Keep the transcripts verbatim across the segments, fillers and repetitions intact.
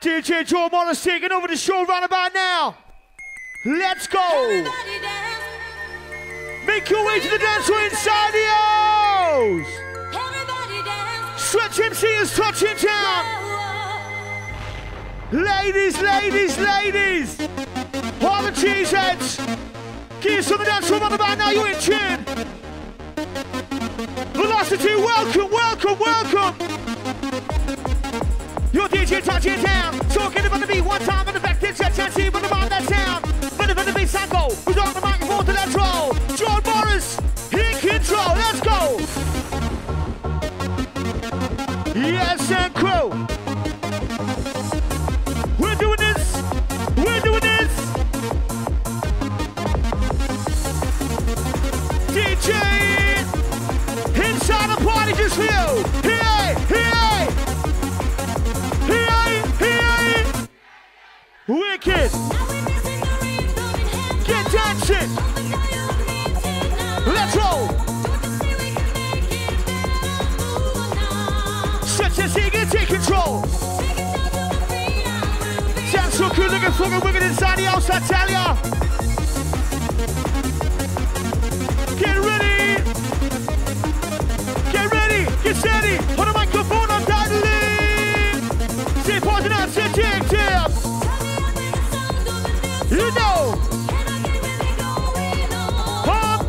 D J Joe Morris taking over the show right about now. Let's go. Make your way to the dance floor inside the O's. Stretch M C is touching town. Ladies, ladies, ladies. All the cheeseheads. Give us some of the dance floor right about now. You're in tune. Velocity, welcome, welcome, welcome. Your D J touching town. Talking about the beat one time on the back. This is Chancy, but about that sound. Ready for the beat, Sanko. Who's on the microphone to let's roll. John Morris, in control. Let's go. Yes, and crew. We're doing this. We're doing this. D J inside the party just for you. Hey, hey, hey, hey. Wicked. Get dancing. Let's roll. Stretch and sing and take control. Sounds so cool, looking fucking wicked inside the house, I tell ya. Get ready. Get ready. Get steady. On the microphone, I'm dialing. Say pause and answer, take tip. You know. Pump.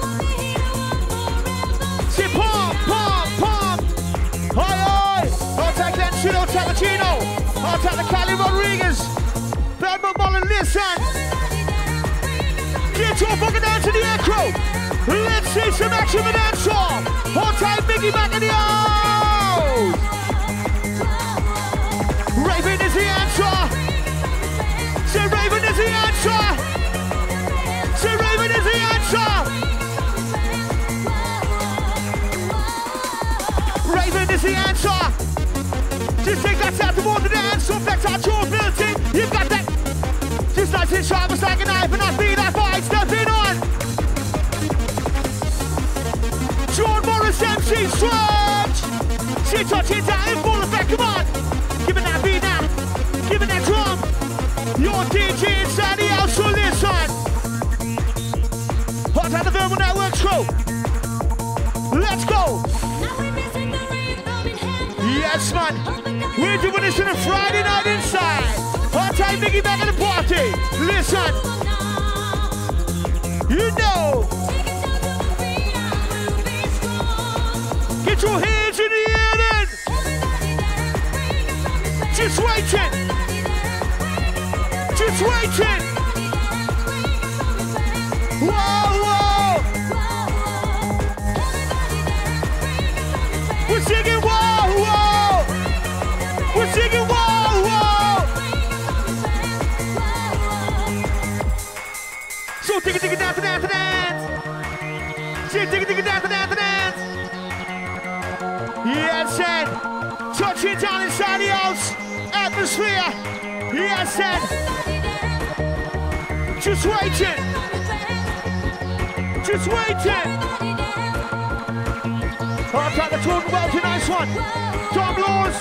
Say pump, pump, pump. Oi, oi. I'll take that shit, I'll take the Chino. I'll take the Cali Rodriguez. Belmont Mullen, listen. Get your fucking down to the air crew. Let's see some action with dance song. Hold tight, Biggie back in the O's. Raven is the answer. Say Raven is the answer. Say Raven is the answer. Raven is the answer. Just take that out towards the dance, so flex out your ability. You got that. Just nice and sharp, it's like a knife, and I feel that fight stepping on. John Morris M C Stretch. She touching down in full effect, come on. Give it that beat now. Give it that drum. Your D J inside the house, so listen. Hot out the Verbal Network crew. Let's go. Yes, man. We're doing this on a Friday night inside. Hot time, Biggie back in the party. Listen. You know. Get your hands in the air then. Just waiting. Just waiting. Whoa, whoa. We're singing whoa, whoa. We're singing whoa, whoa. So dig it, dig it, dance, dance, dance. Dig it, dig it, dig it, dance, dance, dance. Yes, and touching down inside the house. Atmosphere. Yes, and just waiting. Just waiting. I'll try to talk about tonight's one. Tom Laws.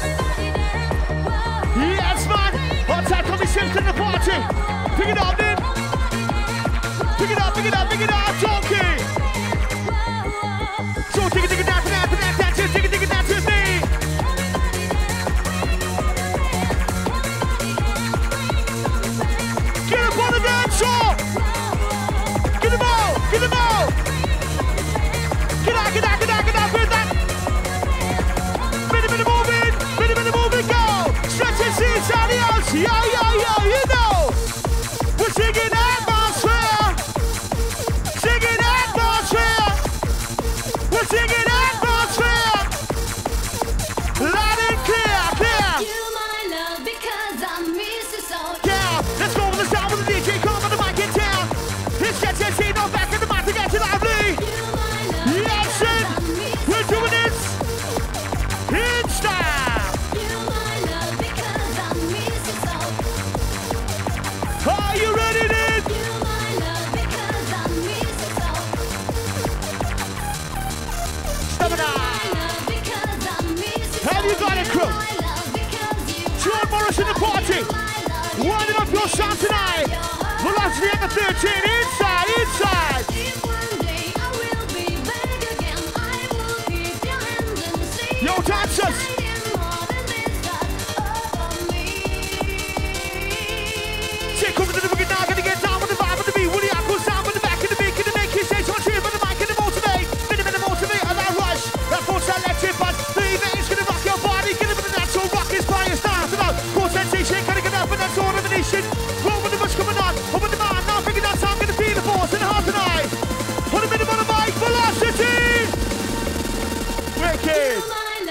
Yes, man. I'll try to come Sims in the party. Pick it up, then. Pick it up, pick it up, pick it up, Donkey. So take it, take it down, down, down, down, take it, take it down to me. Get up on the dance floor. Get them out, get them out. Get out, get out, get out, get out, get out. Minute, minute moving, minute, minute moving, go. Stretch and see inside the house. Yo, yo, yo, you know. We're singing atmosphere. Sean Morris in the party. Winding up your sound tonight. Velocity at the thirteen. Inside, inside. Yo, dancers. Take over to the boogie now. Gonna get down with the vibe of the beat. Woody Apple sound with the back of the beat. Gonna make his stage on cheer, but the mic and the motivate. Minute, minute, motivate. And that rush. That force electric buzz. The event is gonna rock your body. Get up with the natural rock inspired style. So now, core sensation. Gonna get up and that's all elimination. Roll with the rush coming on. Open the mind. Now figure that time. Gonna feel the force in the heart tonight. Put a minute on the mic. Velocity. Wicked.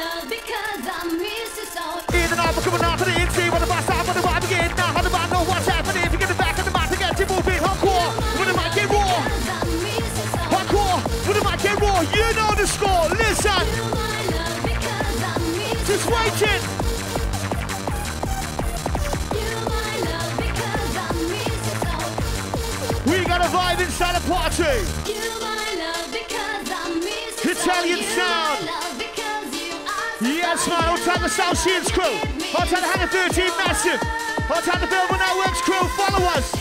Coming out to the inside, when the boss out, when the vibe again. Now, how do I know what's happening? If you get the back of the mat to get you moving, hardcore, when the mic get raw. Hardcore, when the mic get raw. You know the score, listen. Just waiting. We got a vibe inside the party. Italian sound. Yes, man, all time the South Shields crew. All time the Hannah thirteen Massive. All time the Belvoir Networks crew. Follow us.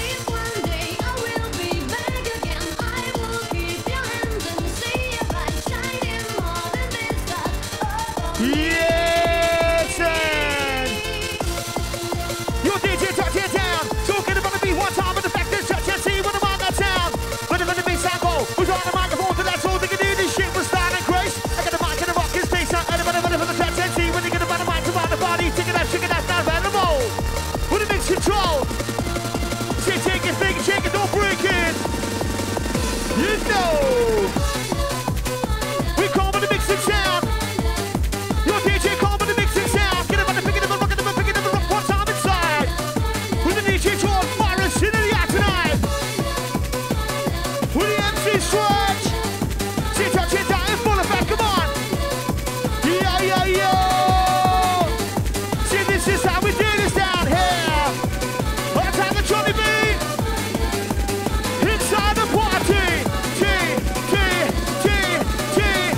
Yes, and your D J touch it down. Talking about the beat one time with the fact that touch and see when I'm on that sound. When the beat sound go, who's on the microphone, so that's all they can do. This shit was starting grace. I got the mic and the rock is space out. And the money for the touch and see when you get about the mic about the body. Take it out, shake it out, now animal. With the mix control. Say, take it, take it, shake it, don't break it. You know. We call with the mixing sound. Your D J call with the mixing sound. Get up on the pick it up, rock it up, pick it up, rock one time inside. With the D J Sean Morris in the act tonight. With the M C Stretch. Say, touch it down in full effect, come on. Yeah, yeah, yeah. See, this is how we do this down here. Let's have the Johnny B. Inside the party. T, T, T, T.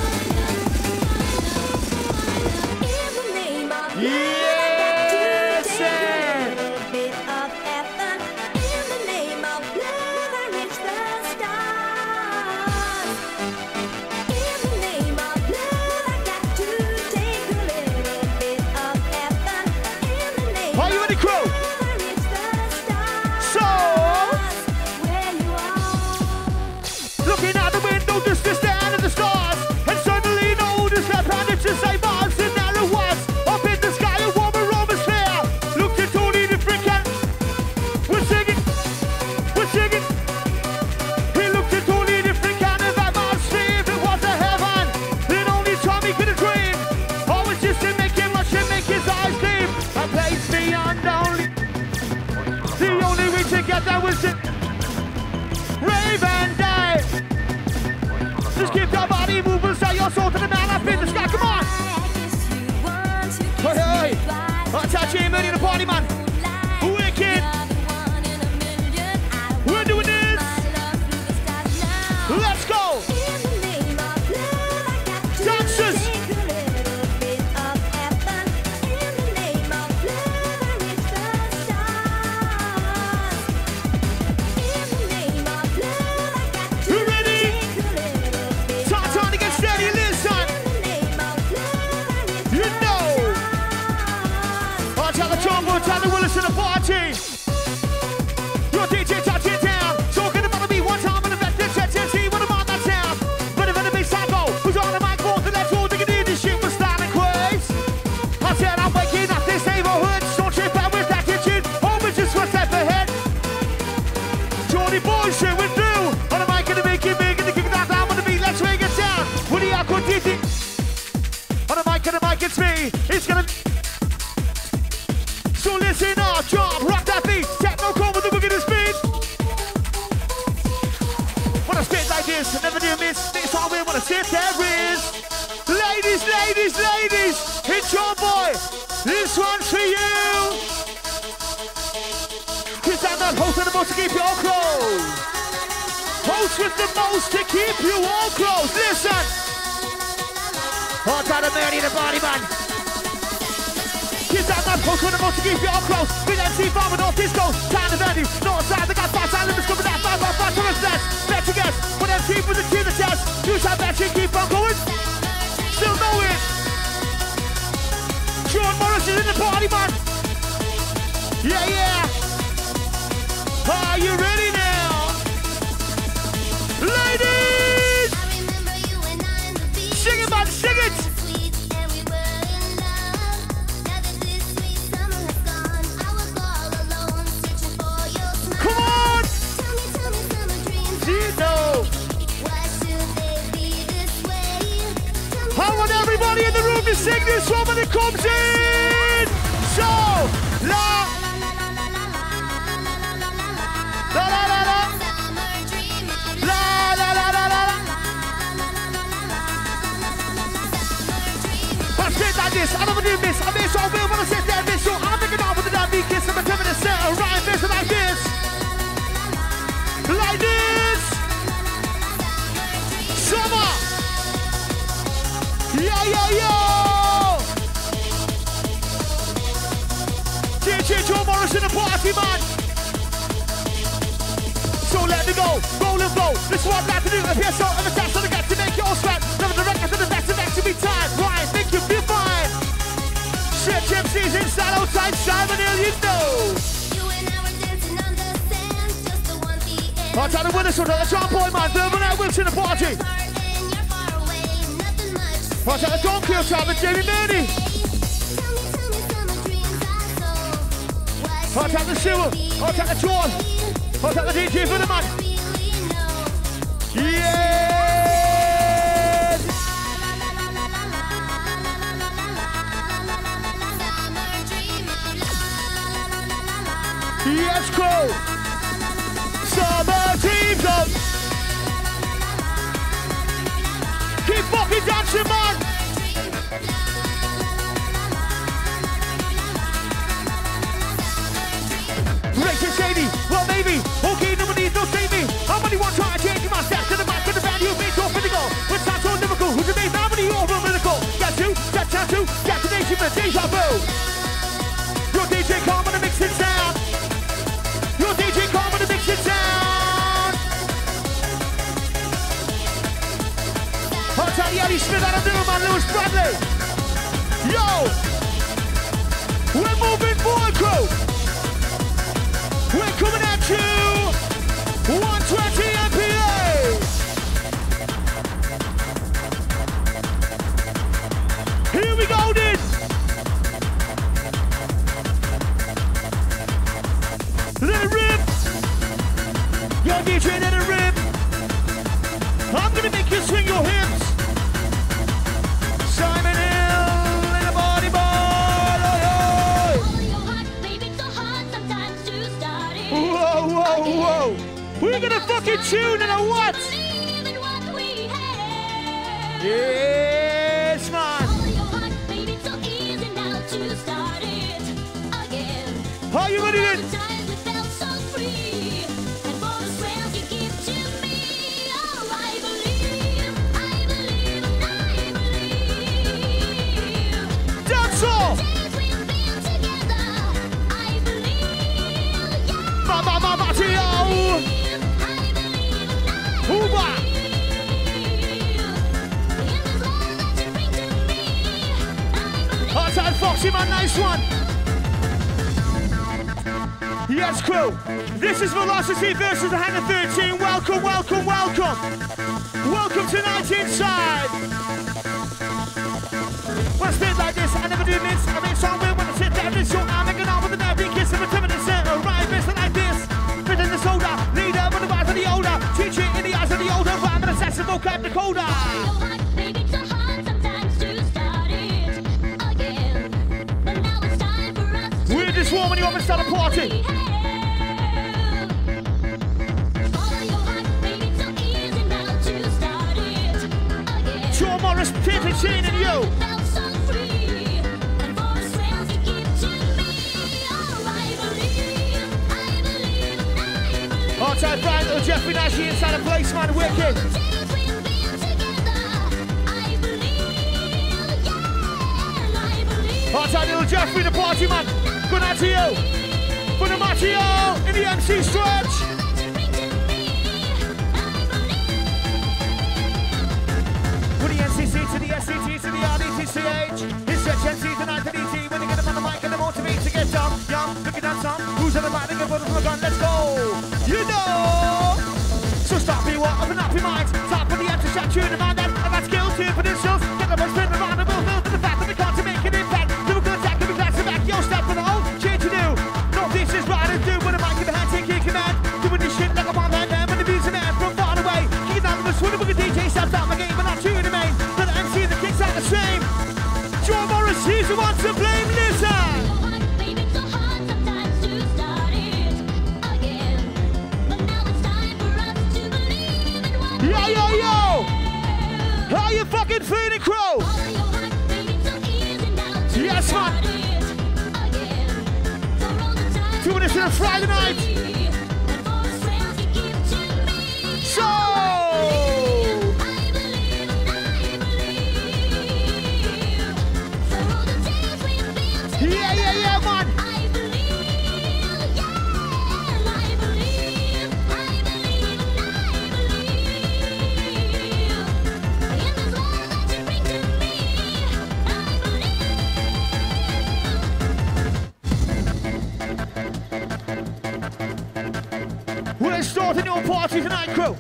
Yes, sir. Are you in the crew? So, looking out the window, just to stand at the stars, and suddenly noticed that planet just say Mars, and there it was, up in the sky, a warm aromasphere. Looked at totally different and we're singing, we're singing. He looked at totally different kind of atmosphere. If it was a heaven, then only Tommy could have dreamed. Always just to make him rush and make his eyes gleam. A place beyond only. The only way to get there was to rave and die. Just keep your body moving, sell your soul to the man up in the sky. Come on. Hey, hey. That's our J Money in the party, man. Wicked. We're doing this. Let's go. Dancers. You ready? Time, time to get steady, listen. You know. I'll tell the John Wood, tell the Willis in the party. Your D J touch it down. Talking about me one time in the back, this check, see what I'm on that sound. Ready for the big cycle. Who's on the mic, both and that's all they can do. This shit was starting crazy. I said I'm waking up this neighborhood. Don't trip out with attitude. Home is just one step ahead. Johnny Boy shit with through. On the mic and the make it big and the kick that down with the beat. Let's ring it down. Woody Aqua D J. On the mic and the mic, it's me. It's gonna. So listen up, jump, rock that beat. Techno come with the boogie to speed. When I spit like this, I never do miss. This all we wanna sit there is. Ladies, ladies, ladies, it's your boy. This one's for you. Chris Adnan, host of the most to keep you all close. Host with the most to keep you all close. Listen. All time to Mary the body man. Use that knife close when the most to keep it up close. Big M C farm with all disco. Time the venue, north side, they got five time limits coming out. Five, five, five, tourist nest. Bet you guess, when M C with the key the chest. Use that battery, keep on going. Still know it. Sean Morris is in the party, man. Yeah, yeah. Are you ready now? Ladies! Sing it, man, sing it! Come on! Gino! I want everybody in the room to sing this one when it comes in! So, la! La la la la! La la la la la! I sit like this, I never do this, I miss all real when I sit there, miss so I'm thinking out with the damn beat kiss, I'm a ten-minute set, a rhyme, this like this. Like this! Summer! Yo, yo, yo! D J Joe Morris in the party, man! So let me go, roll and flow. This is what I'm about to do. If you're so of a test, I'm going to make you all sweat. Never the record to the best of next to be time. Right, think you feel fine. Shit, M C's inside, outside, Simon Hill, you know. I'll tell the winners, so the John Boy, man. Verbal Night Wilkes in the party. I'll tell the Don Kill time and Jamie Murdy. I'll tell the Sewell. I'll tell the John. I'll tell the D J for the man. Yes! Yes, cool. Summer dreams of. Keep fucking dancing, man. Racing shady, well maybe. Okay, nobody don't save me. How many want try to change my steps to the back of the band? You made so physical. With sound so lyrical. Who's the main? How many over lyrical? Got two, got tattoo, got the nation for deja vu. Your D J calm on the mixing sound. Your D J calm on the mixing sound. I'll tell you Eddie Smith out of New Man, Lewis Bradley. Yo! We're moving forward, crew. We're coming at you, one twenty M P A. Here we go, then. Let it rip. Yo, D J, let it rip. I'm gonna make you swing your hips. Simon Hill in a body ball. Oh, oh. Whoa, whoa, whoa. We're gonna fucking tune in a what? Yes, man. Are you ready then? Dance off! Mama, mama, Tio! Hooba! Outside Foxy, man, nice one! Yes, crew! This is Velocity versus the Hangar thirteen. Welcome, welcome, welcome! Welcome tonight inside! When I spit like this, I never do this. I make some weird when I sit down this short. I'm making out with an every kiss of a timid center. Right, best like this. Fit in the soda, leader with the eyes of the older. Teacher in the eyes of the older. Rhyme and assassin, vocab Dakota. We're just warm when you want me to start a party. Joe Morris, Peter Sheen and you. Outside Brian little Jeffrey Nash inside a place, man, wicked. Outside little Jeffrey, the party man. Good night to you. For the Matteo in the M C stretch. For the N C C to the S C T to the R D T C H. It's stretch M C tonight to D T. When they get them on the mic and they motivate to get down. Young, looking at some. Who's on the mic? They get photos from the gun. Let's go. You know. So stop me, what? Open up your mind. Top of the empty shot, tune the man. I've got skills here for this show. Get the most spin around the world. Build to the fact that we can't to make an impact. Do a good attack, give me glass to back. Yo, step for the old shit to do. No, this is right to do. With a mic in the hand, take your command. Doing this shit like a bomb hand. When the beats in there from far away. Kicking out of the swing with a D J. Steps out my game, but not two in the main. But the M C that kicks out the same. John Morris, he's the one to blame. Listen. Yo, yo, yo! How you fucking feeling, Crow? Yes, man! Two minutes on a Friday night! So! Yeah, yeah, yeah, man! We're starting your party tonight, crew.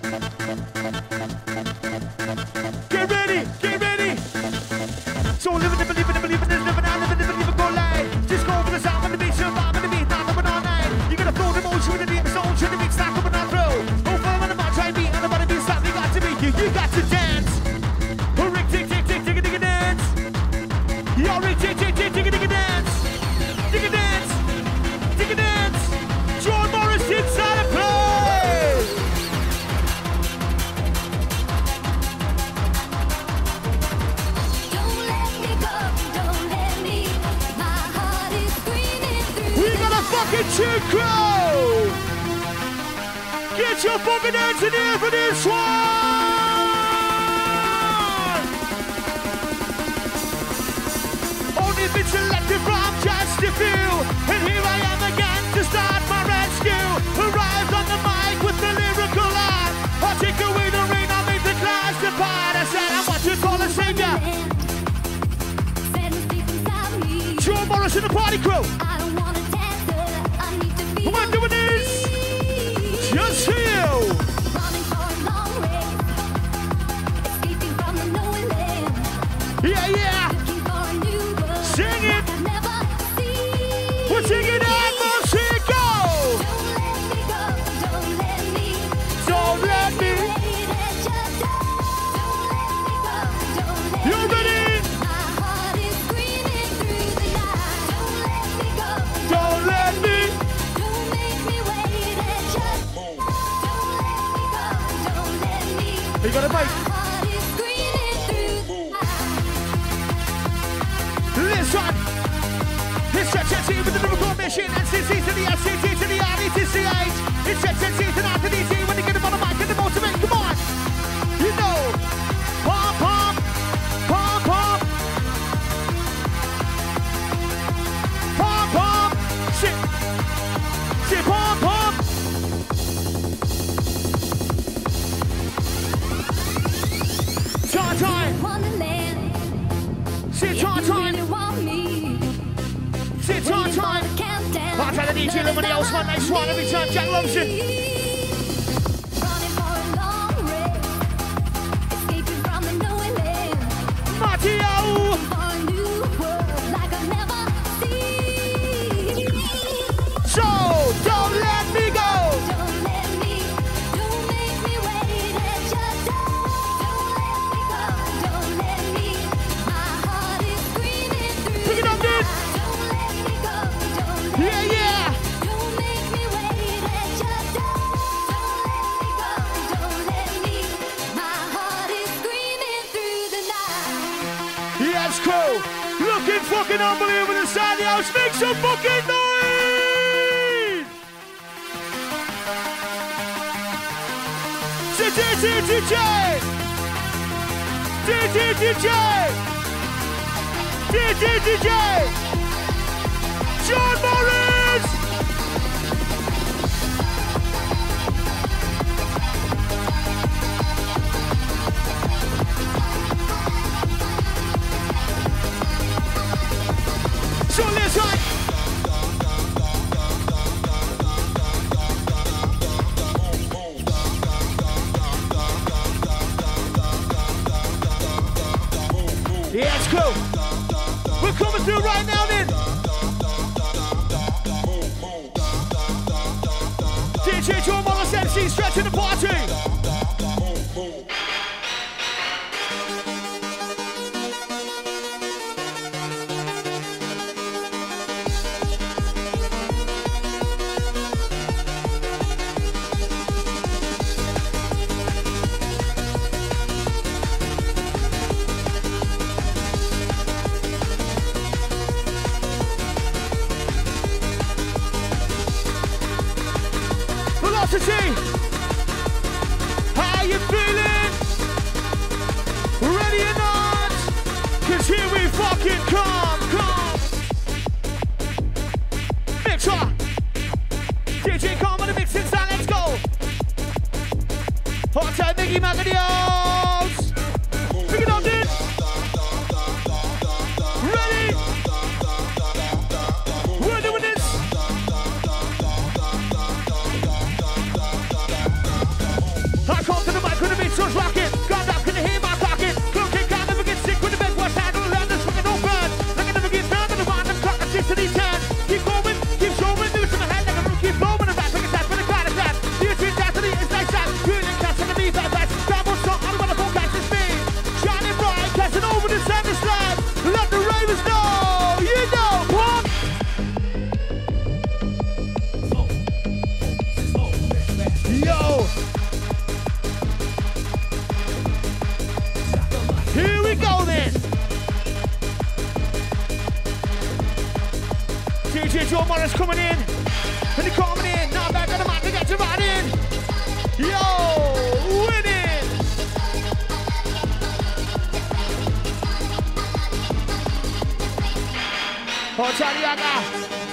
Get ready, get ready. So living and believing and believing and living out, living and believing, go live. Just go for the sound and the beat, and the beat, not coming all night. You gotta flow the motion with the beat, so to the beat, not coming on through. Go firm on the bar, try and beat, and the body beat, stop. You got to beat you, you got to dance. Oh, ring, tick, tick, tick, tick, tick, dance. Yo, ring, tick, tick, tick, tick, tick, dance. Tick, dance, tick, dance. John Morris inside the play. Fucking chick crow! Get your fucking hands in here for this one! Only been selected from just a few, and here I am again to start my rescue. Arrived on the mic with the lyrical art. I'll take away the rain, I'll make the clouds depart. I said I'm what you call a savior. John Morris and the party crew. What I'm doing is just chill. Yeah, yeah. Sing it. We're singing out, let's go. Don't let me. You ready? Don't let me. You got a mic. Listen. It's Stretch M C with the Liverpool mission. N C C to the S C T to the R D T C H. It's Stretch M C to the D T when they get them on the mic and the motivate. Come on. You know. Pump, pump. Pump, pump. Pump, pump. Shit. Shit, pump, pump. Time, time. Sit time, time. Sit time, time. I'll tell the D J and everybody else one next one every time Jack loves you. Matteo. So don't let me go. Yeah, yeah. Don't make me wait and just don't, don't let me go, don't let me. My heart is screaming through the night. Yes, cool. Looking fucking unbelievable inside the house. Make some fucking noise. D D D J. D D D J. D J, D J, John Morris. So let's go. Yeah, it's cool. We're coming through right now then. D J John Morris M C stretching the party. How you feeling? Ready or not? Cause here we fucking come, come. Mixer. D J come on the mixing sound, let's go. Hot time, Mickey Magadios. Pick it up, dude. Ready? We're doing this. I come to the mic with the beat, so's rocking. Got up, can you hear my pocket? Clocking, can't never get sick with the bed. What's handle, learn this fucking open. I can never get burned on the random clock at six to these ten. Keep going, keep showing, do it to my head like a room, keep blowing the back, make a tap for the crowd of that. The attitude down to the it's like that. Feeling cast on the beat, that that's. Grab one song, I don't wanna focus, it's me. Shining bright, casting over the center slab. Let the ravens know, you know, what? Yo! Here we go then. D J John Morris coming in. And he coming in. Now back on the mat to get you right in. Yo, winning. Oh, Chaliaga.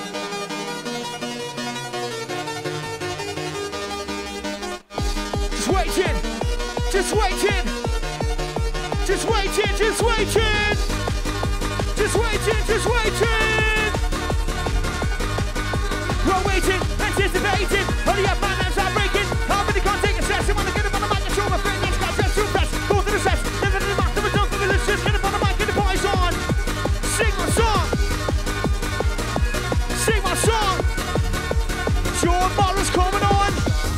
Just waiting. Just waiting. Just waiting, just waiting, just waiting, just waiting. We're waiting, anticipating. Hurry up, man, hands are breaking. How many can't take a stress? I wanna get up on the mic and show my friend. Let's go, let's do press. Go to the sets. Never to the mark, never done for the list. Just get up on the mic and the boys on. Sing my song. Sing my song. John Morris coming on.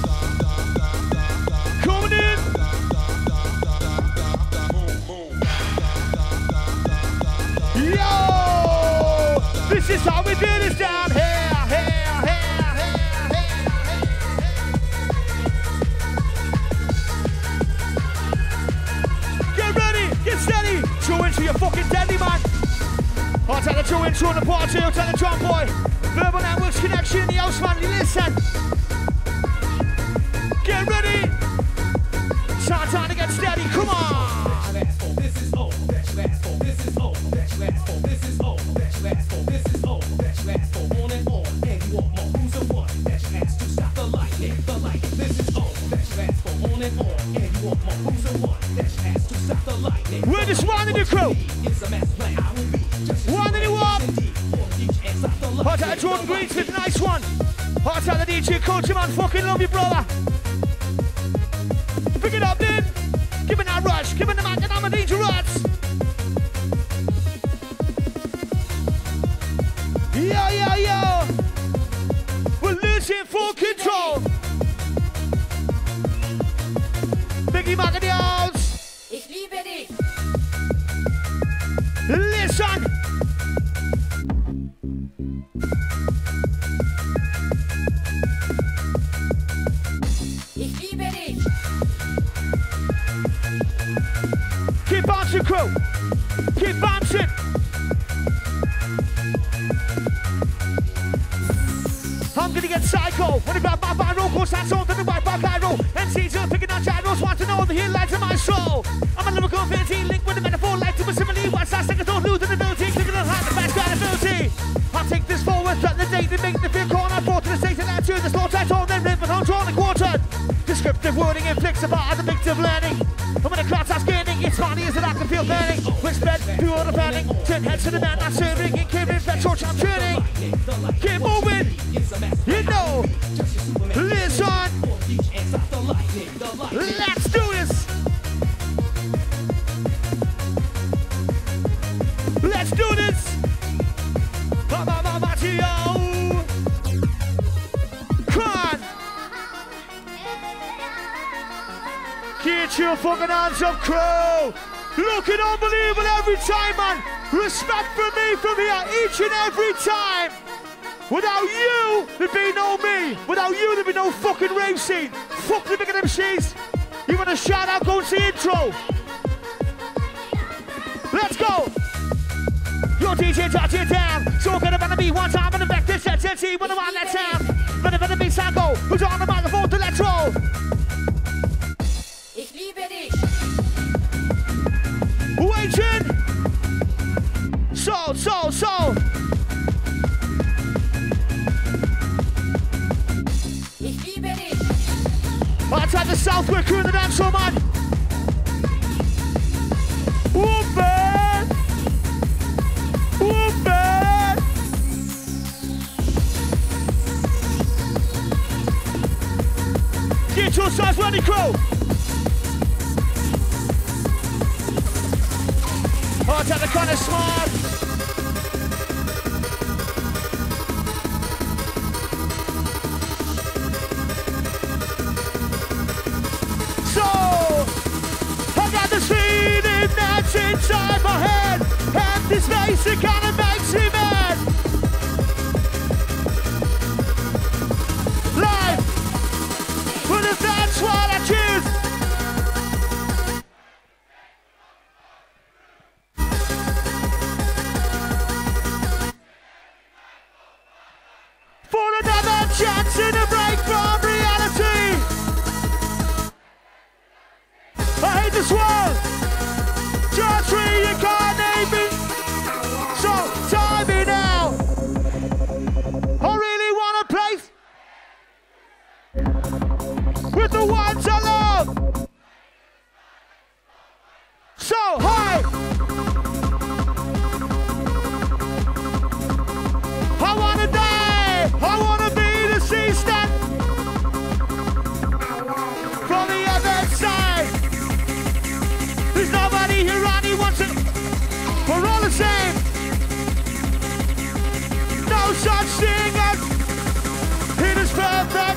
Coming in. Yo! This is how we do this down here, here, here, here, here. Get ready, get steady. True into your fucking deadly, man. I'll tell the true intro on the party, I'll tell the drum boy. Verbal Networks connection in the house, man. You listen. Get ready. Time, time to get steady, come on. This is all that you asked for. This is all that you asked for. This is all that you asked for. This is all that you asked for. On and on, and you want more. Who's the one that you asked to stop the lightning? The lightning. This is all that you asked for. On and on, and you want more. Who's the one that you asked to stop the lightning? We're just winding your crew. It's a master plan. I will be just winding you up. Hot out Jordan Greensmith, nice one. Hot out the D J Culture, man. Fucking love you, brother. Pick it up, then. Give me that rush. Give me the mic, and I'm a D J Ruts. Yo, yo, yo. We're losing full control. Biggie Magadios. Ich liebe dich. Listen. Ich liebe dich. Keep bouncing, crew. Keep bouncing. I'm gonna get psycho. When I grab my viral course, that's on to the right back arrow. M Cs are picking out gyros, want to know the highlights of my soul. I'm a lyrical fancy link with a metaphor, like to a simile. What's that second door, new to the ability, clicking Born and brought to the state and that to the slow tight home, then living on drawn and quartered. Descriptive wording inflicts about the victim learning. And when the crowd starts gaining, it's funny as it I can feel burning. With spread, through all the burning. Turn heads to the man that's serving. And keep in petrol, I'm turning. Keep moving. You know. Listen. Let's do this. Let's do this. Mama, mama, Gio. Come on. Get your fucking hands up, crew. Looking unbelievable every time, man. Respect for me from here each and every time. Without you, there'd be no me. Without you, there'd be no fucking rave scene. Fuck the bigger M Cs. You want to shout out, go and see intro. Let's go. Your D J touch it down. So gonna wanna be one time on the back this set see when I'm on that sound. Better better be Sango, who's on the microphone to let's roll. Ich liebe dich. Waiting. So, so, so. Ich liebe dich. Outside the south, we're crewing the dance floor, man. Whoopin'. Whoopin'. Get your size ready, crew. Outside the kind of smart. That's inside my head. Empty space, it kinda makes me mad. Life, but if that's what I choose. For another chance in a break from reality. I hate this world. Just free, you can't name me. So time me now. I really want a place with the ones I love. So high. I wanna die. I wanna be the sea stand from the other side. There's nobody here on he wants it. We're all the same. No such thing as it is perfect.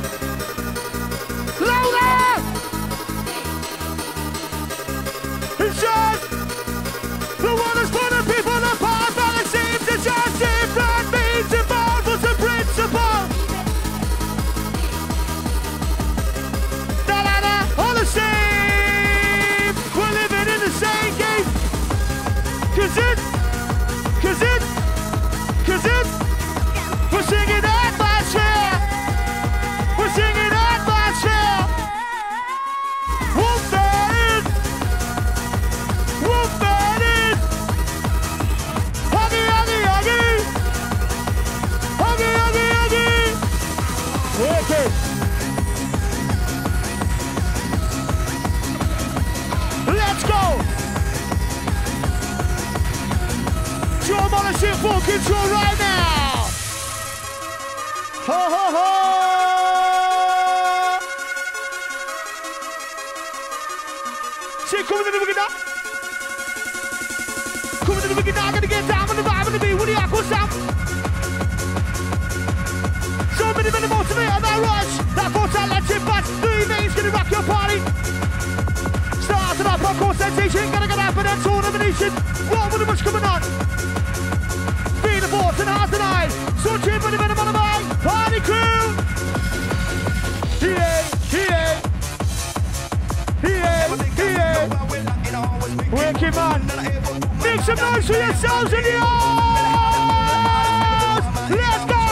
Louder! It's just the one that's putting people apart, but it seems it's just different means involved. What's the principle? Da da da, all the same. We're living in the same game. Cause it, cause it, cause it, we're singing atmosphere. We're singing atmosphere. Whoop it, whoop it. Huggy, huggy, huggy. Huggy, huggy, huggy. Okay. Let's go! Drum on us in full control right now! Ho ho ho! Say, come in the beginning. Come in the beginning, I'm gonna get down on the vibe of the beat. What do you have? What's up? So many, many motivate on that rush. That force that lets it back. Three mains gonna rock your party. Starting up, popcorn sensation, gonna get up and then tour domination. What with the much coming on? Be the force and heart tonight. So chip with the minimum on the mind. Party crew! Yeah, yeah. Yeah, yeah. Wicked man. Make some noise for yourselves in the house! Let's go!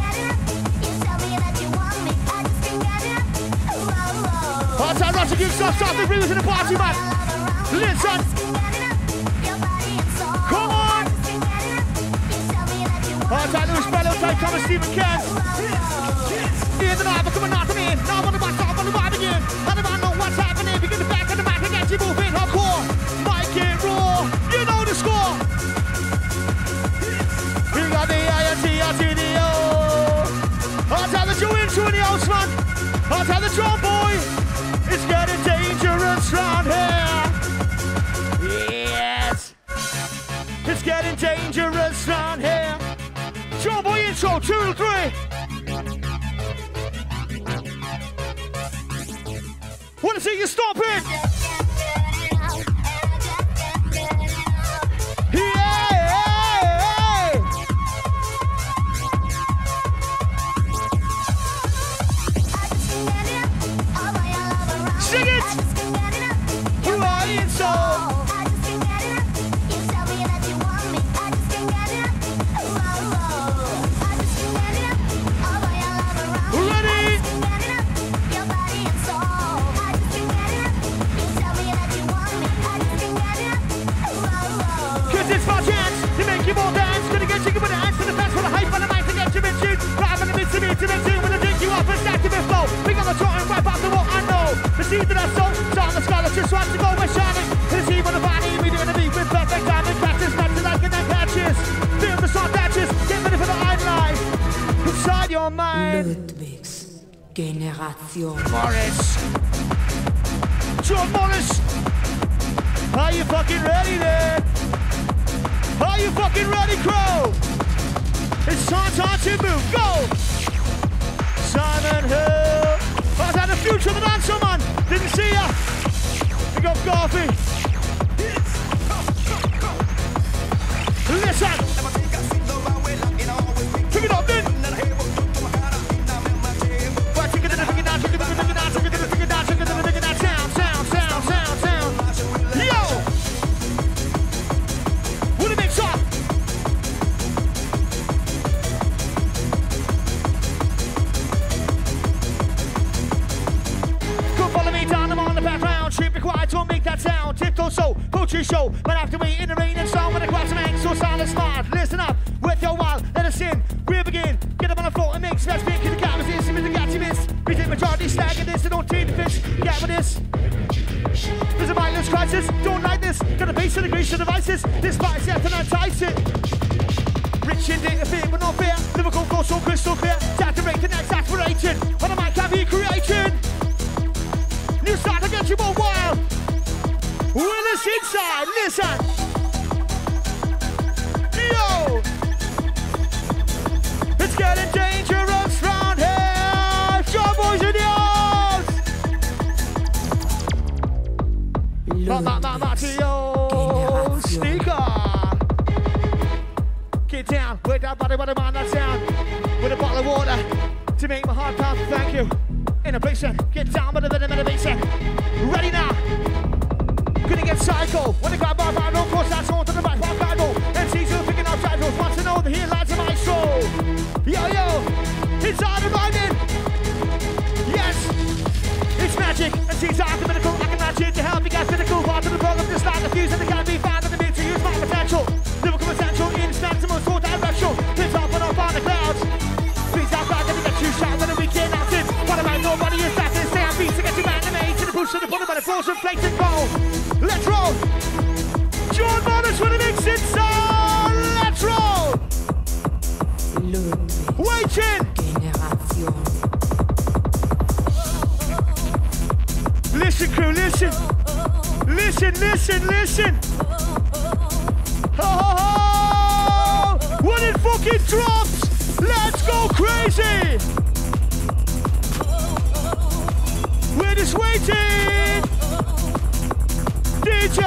Give stuff start the breeze in the party, man. Listen. Come on. Hard time, Lewis Bello, tight Thomas, Stephen Kent. Hear the night, come on, knock me in. Now I'm on the back, I'm on the vibe again. I don't know what's happening. Begin the back of the back and get you moving. Hardcore. Mike and raw. You know the score. We got the I N T R T D O. Hard time that you into in the house, man. Hard time the drum boy. It's getting dangerous round here. Yes. It's getting dangerous round here. Drum boy intro, two, three. Wanna see you stop it? Yeah! Sing it! Right so. See that I saw, saw the scholar just wants to go with shining. To see what the body we doing to be with perfect timing. Practice, practice like in that catches. Feel the song patches, get ready for the highlight. Inside your mind. Ludwig's Generation. Morris. John Morris. Are you fucking ready there? Are you fucking ready, Crow? It's time, time to move, go! Simon Hill. I've had a future of the dancer, man. Didn't see ya. We got Garvey. Listen. Pick it up, then. Right, take it in, take it down, take it in, take it down, take it in, take it down, take it in, take it down. Sound, sound, sound, sound, sound. Yo. What a mix up. Trip required to make that sound. Tiptoe so, poetry show. But after we in the rain and song, when the grass man so silent smart. Listen up, with your wild, let us in. We begin. Get up on the floor and make smash big in the cat with this. With the cat you miss. We take majority stag in this and don't take the fish. Get with this. There's a mindless crisis. Don't like this. Got a base and a grease to devices. This fight and entice it. Rich in data fear, but not fear. Liverpool flow so crystal clear. Saturate the next aspiration. On the mic can be creating. New start to get you more wild. With us inside, listen. Yo. It's getting dangerous round here. Show boys in the house. Mama, mama, Tio. Sneaker. Get down with that body, body, man, that sound. With a bottle of water to make my heart pound. Thank you. Innovation, get down with a bit of innovation. Ready now. Gonna get psycho. When the grab bar bar, no course that's on to the back bar Bible. M Cs who are picking up titles. Want to know the here lads of my show. Yo yo, it's all the rhyming. Yes, it's magic. M Cs are medical. I can match it to help you guys physical. Part of the program, just like the fuse and the can be found in the mid to use my potential. Lyrical potential, instant to most full direction. Pins up and up on the clouds. Please out back and get you shot when the weekend out in. What about nobody is back and stay on beats to get you man to made to the push to the bottom of the floors and flakes and roll. Let's roll. John Morris with the mix inside. Let's roll. Ludwig's Waiting. Generation. Listen, crew, listen. Listen, listen, listen. Oh, oh, oh. When it fucking drops. Let's go crazy! We're just waiting! D J!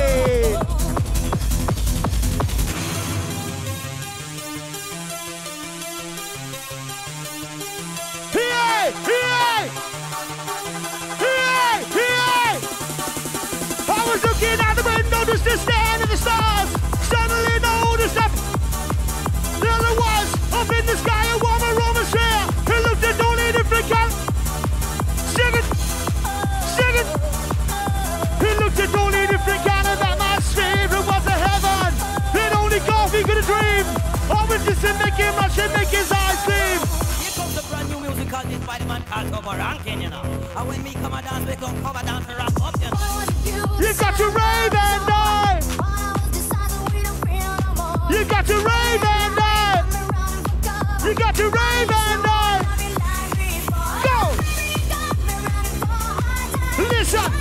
Hey! Hey! Hey! Hey! I was looking out the window just to stare at the stars. Suddenly noticed that there I was. Up in the sky, a woman, woman share. He looked at only the freak out. Sing it, sing it, over ranking, you know. And when me come a dance, we come cover dance and rock up, you know. You got to rave and die. You got to rave and die. You got to rave and die. Go. Listen.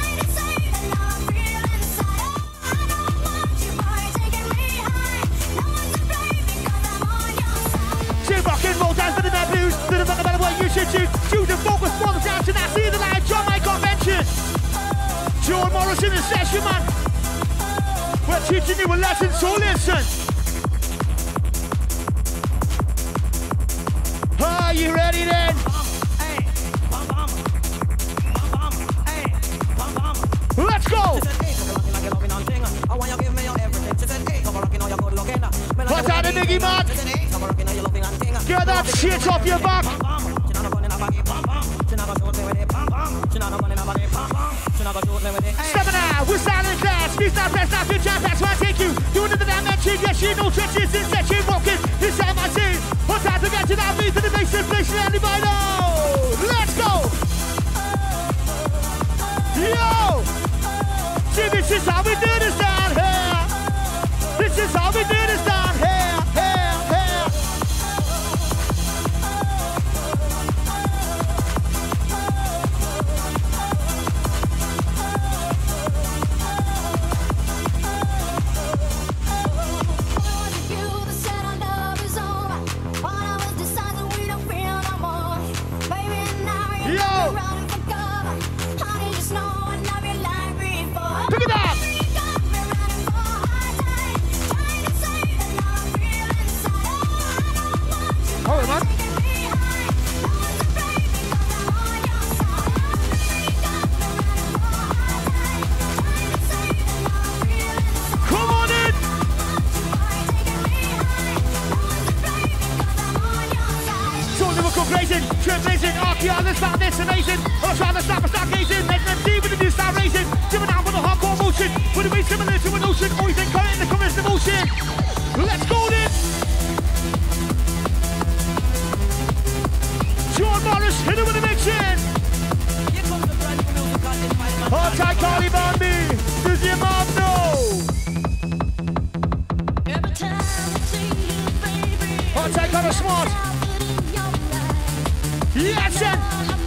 Rock and roll dance to the mad blues, to the rock about what you should choose. Choose and focus for the dance and I see the light. John Mike got mentioned. John Morris in the session, man. We're teaching you a lesson, so listen. Are you ready then? Let's go! What's out the niggy man? Get that shit off your back. Seven now, we're silent class. Please not press, not good jam, that's where I take you. You into the dimension, yes, you know trenches, it's that you walking. This time I see. What's out to get to that beat to the base inflation, anybody know? Let's go! Yo! See, this is how we do this down here. This is how we do this down here, here, here. Yo! Pick it up! Hold on, man. Come on in! So lyrical blazing, trip blazing, archaeologists start this amazing. I'm trying to stop and start gazing, make them see with the new star raising. Jimming down with a hardcore motion, with a way similar to an ocean, always in current, the current's the motion. Let's go then! John Morris, hit it with a mixin'. Hot tight Carly Bambi, does your mom know? Hot tight Carly Smart. Yes, and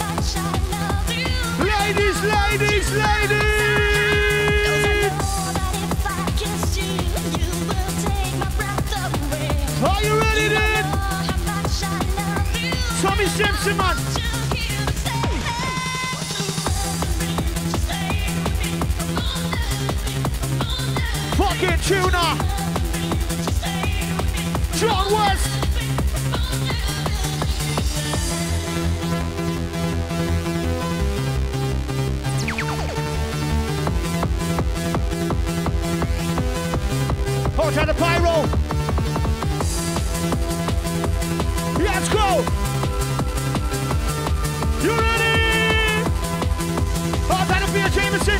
ladies, ladies, ladies. Are you ready then? Tommy Simpson, man. Fucking tuna. John West. Hold on the pyro. Let's go. You ready? Oh, that'll be a Jameson.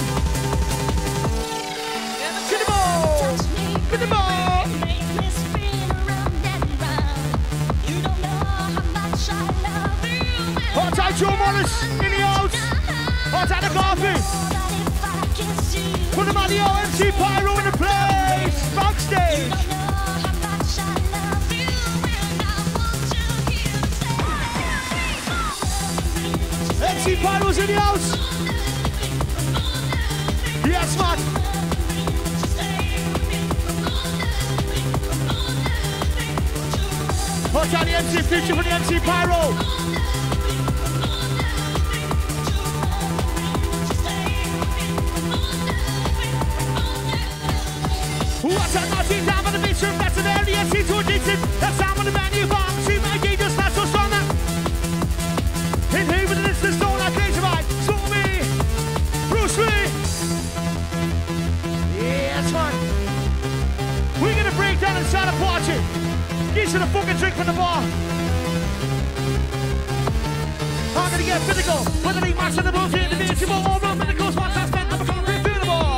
Get the ball. Get the ball. Hot tight Joe Morris in the house. Hot tight the coffee. Put him on the O M C Pyro in the place. Backstage. M C Pyro's in the house. Yes, man. Hot on the M C feature for the M C Pyro. What's that naughty down on the beach room? That's an area M C to a decent. That's how on the menu bar. See my gauge just not so strong now. In here with the distance, don't like crazy right. So me, Bruce Lee. Yes, man. We're gonna break down inside a party. Get you the fucking drink from the bar. I'm gonna get physical. Whether they match on the bullshit, the invincible, or run with the ghost once I spent, I'm becoming refutable.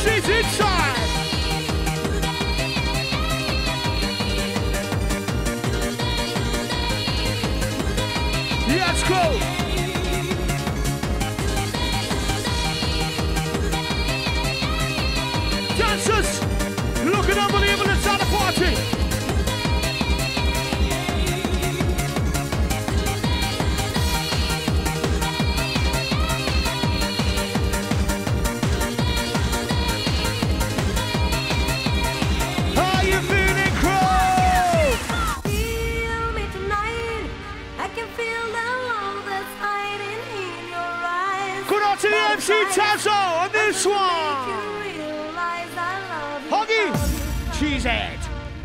She's inside. Let's go. Dancers looking unbelievable inside the party. How you feeling, Crow? Feel me tonight. I can feel the love that's hiding in your eyes. Good on to the M C Tazo on this Make one. you realize I love you. Hoggy, love you. cheesehead.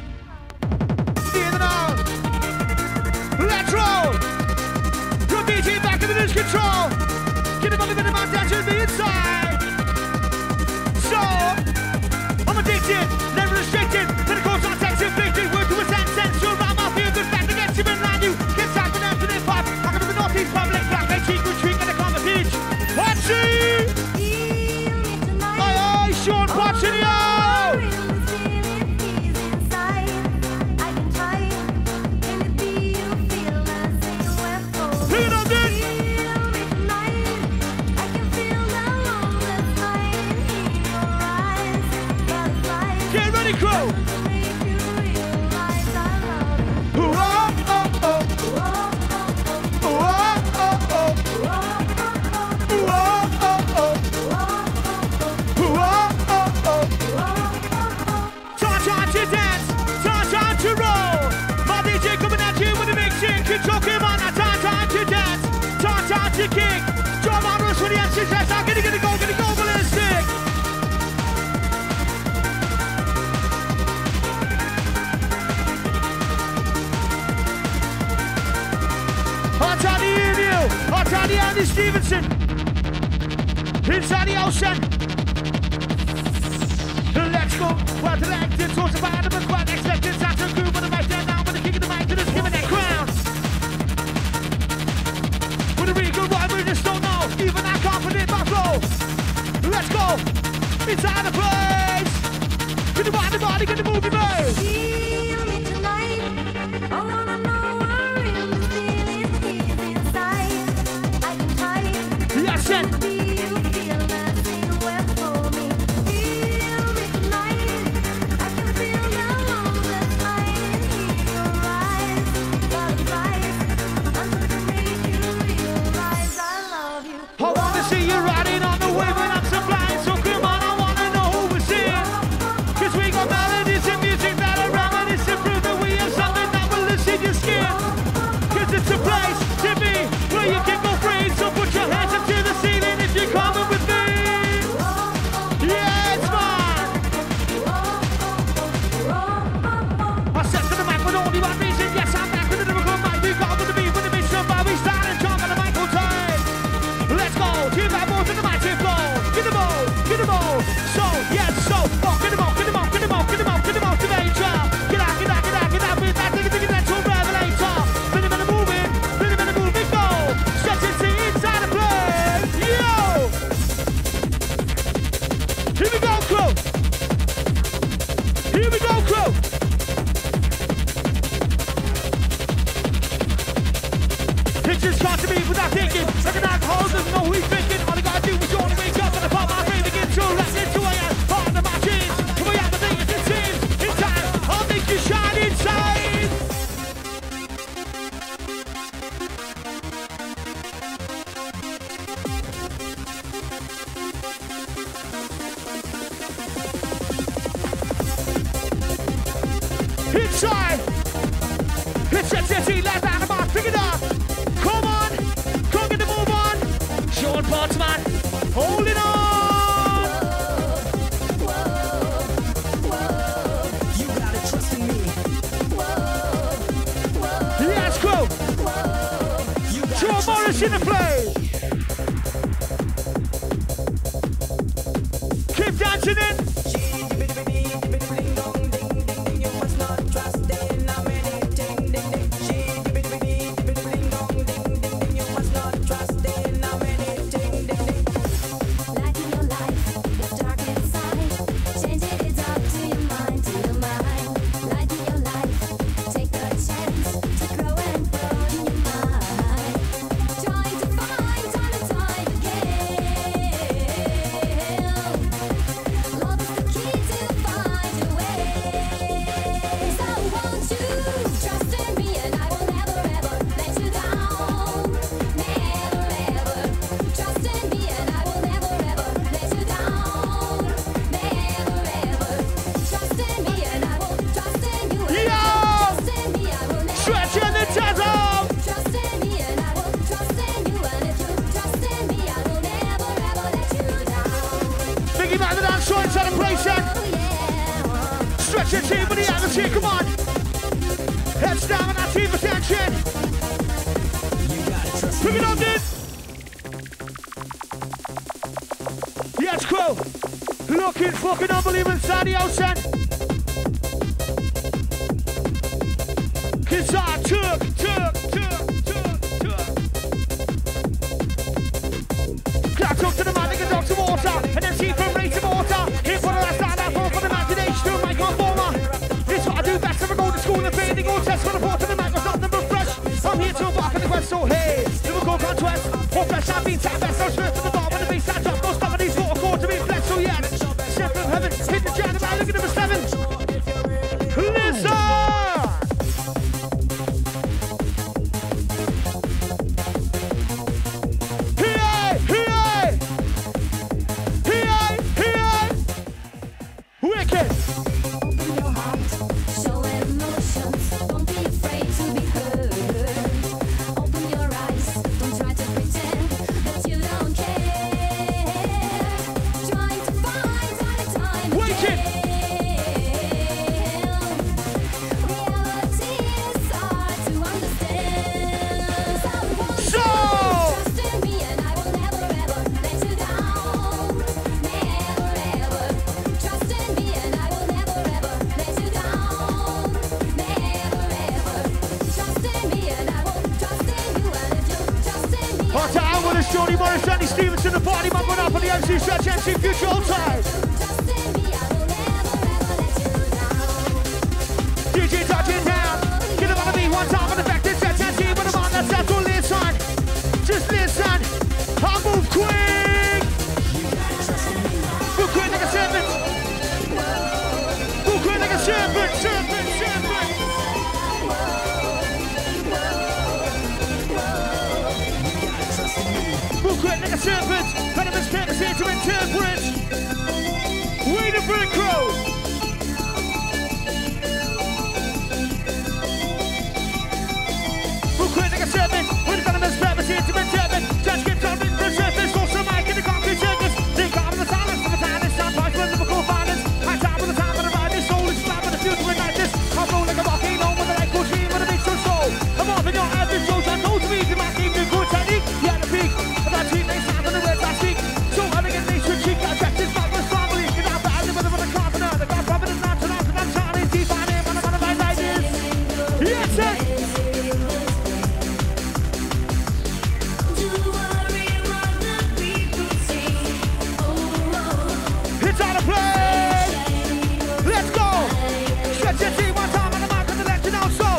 In and out. Let's roll. Good B T back in the lose control. Get him on the minute man down to the inside. So, I'm addicted, never restricted. Pentacles on text inflicted. Word to a sense, sense. You're around my field, good back against you and land you. Get sacked and empty this pipe. I come to the northeast public. Black and cheek, good treat, and a competition. Let's see. Feel me tonight. Aye, aye, Sean watching you. Hit on this. Get ready, Crow. Ooh, oh, oh, oh. Ooh, oh, oh, oh. Ooh, oh, oh, oh. Ooh, oh, oh, oh. Time, time to dance. Time, time to roll. My D J coming at you with a mixing. Control, come on. Now time, time to dance. Time, time to kick. Drum on rush for the M C S. I'm gonna get it go, get it go, ballistic. Hot on the email. Hot on the Andy Stevenson. Inside the ocean. Let's go. Well, the leg did towards the band of a quite expected. That's a groove on the mic down now with the kick of the mic to just giving that crown. With a really good rhyme, we just don't know. Even I can't predict my flow. Let's go. Inside the place. Get the body, body, get the movie move. Feel me tonight. I wanna know where real this feeling is inside. I can hide. Yes, Do you feel that same way for me? Feel me tonight. I can feel the love that's hiding in your eyes. Butterflies, I'm gonna make you realize I love you. I wanna see you riding on the wave when I'm sublime. So come on, I wanna know who we're seeing. Cause we got melodies and music that are reminiscent to prove that we have something that will lift in your skin. Cause it's a place to be where you can go free. So put your hands up to the ceiling if you're coming with me. Yeah, it's fun. I set to the mic with only one reason. Yes, I'm back with the lyrical mic. We got with the beat with the mission of Bobby Stein and John on the mic all time. Let's go. Two bad boys in the mic to flow. Get them all, get them all. So, yes, so. Oh, get them all, get them all, get them all, get them all, get them all to nature. Get out, get out, get out, get out with that. Dig it, dig it, that's all revelator. Bit of a moving, bit of a moving, go. Stretch and see inside the play. Yo! Here we go, Crow. Here we go, Crow. Pictures come to me without thinking. Like an alcohol doesn't know who he's thinking. All I gotta do is go and wake up and I pop my brain again. So let's into I am part of my jeans. Come on, the thing is it seems. In time, I'll make you shine inside. Inside. It's a city, left out of my figured up. Come on, come get the move on. Sean Pottsman, hold it on. You gotta trust in me. Let's go. You gotta Sean trust Morris in the play. Keep dancing in. You must not trust in a anything. You must not trust in a anything. Light in your life, it's dark inside. right place then. Stretch your team with the atmosphere, come on. Heads down and our team attention. Pick it up, dude. Yes, crew. Looking fucking unbelievable inside the ocean. Guitar, Turk, Turk, Turk, Turk, Turk. Clap up to the man, nigga, dog to water. And then see from race to water. Here for the last time, that fall for the imagination. Do my conformer. This what I do best. Never go to school and painting all tests for the port of the man. Was not number fresh. I'm here to embark on the quest, so hey. Liverpool contest. More fresh, I've been tap best. I'm straight to the bar when the bass I drop. No stop, and these water chords to be blessed, so yeah. Step from heaven, hit the jam, I'm looking at number seven. Listen! Jody Morris, Andy Stevenson, the party man going up on the M C Stretch, M C Future Old Time. D J touching down, get him on the beat one time on the back, this Stretch, M C with him on, that's that, don't listen. Just listen, I'll move quick. Move quick like a serpent. Move quick like a serpent, serpent, serpent. Move quick like a serpent, venomous purpose here to interpret. Waiting for the crow. Move quick like a serpent, with venomous purpose here to interpret. Just get on the surface, also Mike in the concrete circus. Think on the silence of the time, it's time for Liverpool violence. I time with the time of the ride, this soul is flat with the future ignite this. I'll roll like a volcano with a light cool stream with a big soul. I'm off in your average Joe, I know to me, you might need a good technique. Yeah, the peak. Team they stand on the red last week. So elegant they should cheek that jack this back with family. Get out the alley with a carpenter. The God prophet is not to not to not Charlie. Deep on him on a man of my like this. Yes, sir. It's on the play. Let's go. Stretch your team one time on the mark of the legend also.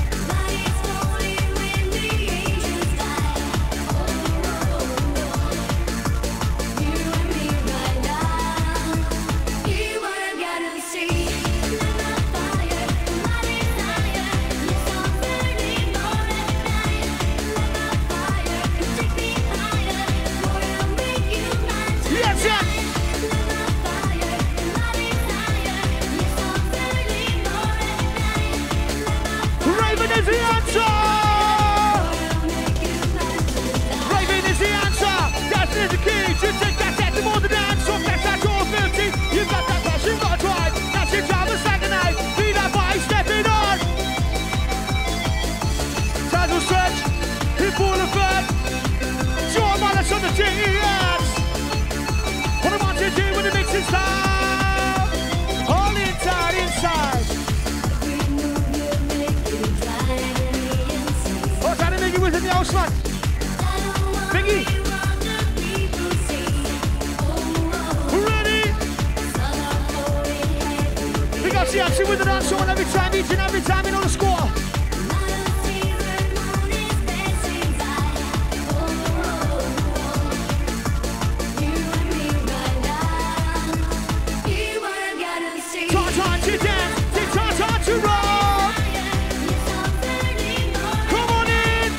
With the dance on every time, each and every time, you know the score. Ta-ta to dance, ta-ta to rock. Come on in.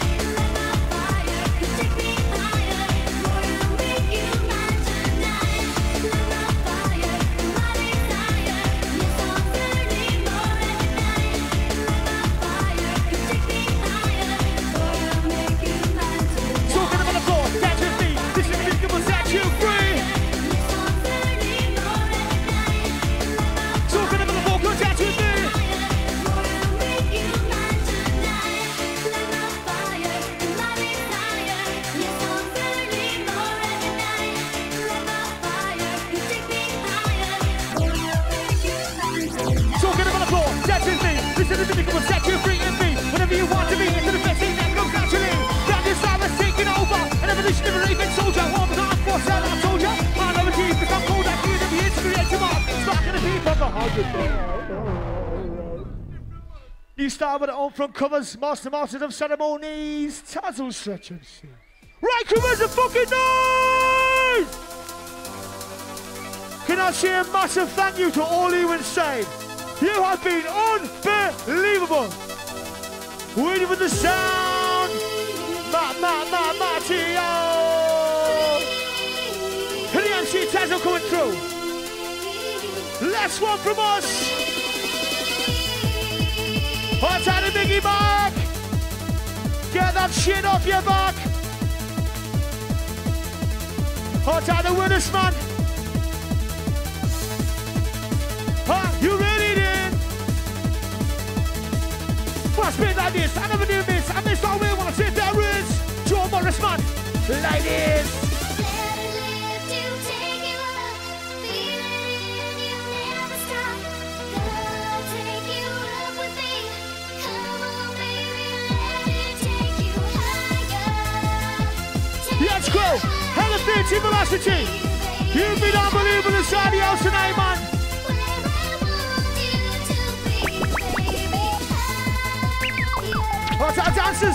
destiny can set you free and free. Whenever you want to be, into the best thing that comes naturally. That is how it's taking over. An evolutionary raving soldier, one with armed force, and I told ya. Man of a team, become cold, I feel the years, create your mark. Sparking the people for hundred. New style with the on front covers, master masters of ceremonies, tazzle stretchers. Right, come on, the fucking noise! Can I say a massive thank you to all you insane? You have been unbelievable. Waiting for the sound. Ma, ma, ma, Matteo. And the M C Tazzle coming through. Last one from us. Hot out of Biggie back. Get that shit off your back. Hot out of Willis, man. Huh, you ready then? What's been like this? I never knew this. I missed all we want to sit there is. Joe Morris, man. Ladies. Let's go. Hell of thirty velocity. You've been unbelievable inside the house tonight, man. What's our dancers?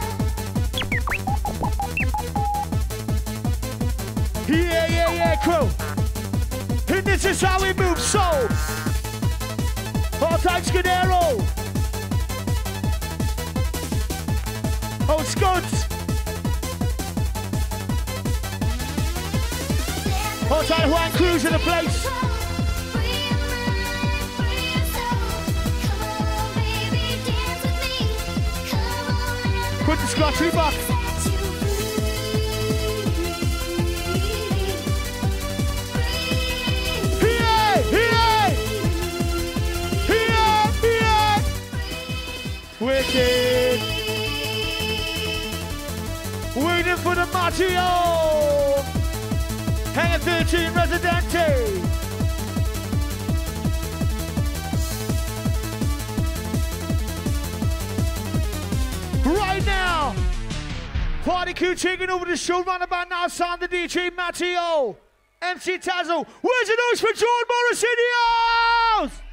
Yeah, yeah, yeah, crew. And this is how we move, so. Hot time Scudero. Oh, Scuds. Hot time Juan Cruz in the place. Put the Scotchy back. Here, here, here, here. Wicked. Waiting for the Matteo. Hanging thirteen Residente. Right now, Party Crew taking over the show round about now. Sound the D J Matteo, M C Tazzle. Where's the noise for John Morris in the house?